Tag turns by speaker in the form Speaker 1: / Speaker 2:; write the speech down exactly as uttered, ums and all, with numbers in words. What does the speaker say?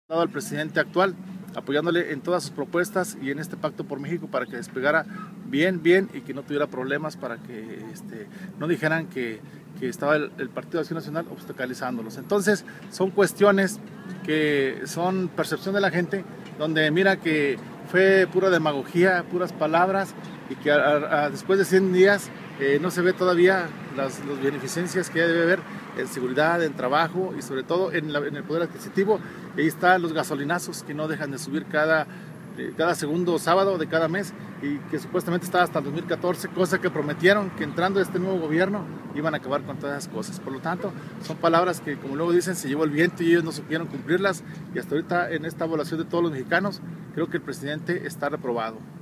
Speaker 1: Al presidente actual, apoyándole en todas sus propuestas y en este Pacto por México para que despegara bien, bien y que no tuviera problemas, para que este, no dijeran que, que estaba el, el Partido de Acción Nacional obstaculizándolos. Entonces, son cuestiones que son percepción de la gente, donde mira que fue pura demagogía, puras palabras, y que a, a, después de cien días eh, no se ve todavía las, las beneficencias que debe haber en seguridad, en trabajo y sobre todo en, la, en el poder adquisitivo. Y ahí están los gasolinazos que no dejan de subir cada, eh, cada segundo sábado de cada mes, y que supuestamente estaba hasta el dos mil catorce, cosa que prometieron que entrando este nuevo gobierno iban a acabar con todas esas cosas. Por lo tanto, son palabras que, como luego dicen, se llevó el viento y ellos no supieron cumplirlas, y hasta ahorita en esta evaluación de todos los mexicanos creo que el presidente está reprobado.